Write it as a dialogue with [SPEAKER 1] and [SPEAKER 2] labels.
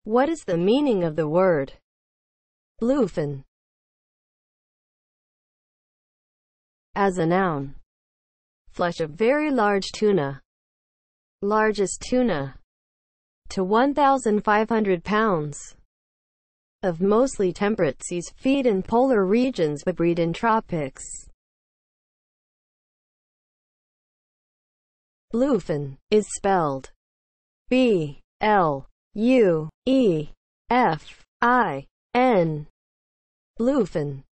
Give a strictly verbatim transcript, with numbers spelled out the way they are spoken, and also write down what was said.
[SPEAKER 1] What is the meaning of the word bluefin? As a noun, flesh of very large tuna, largest tuna, to one thousand five hundred pounds, of mostly temperate seas, feed in polar regions but breed in tropics. Bluefin is spelled B L U E F I N. Bluefin.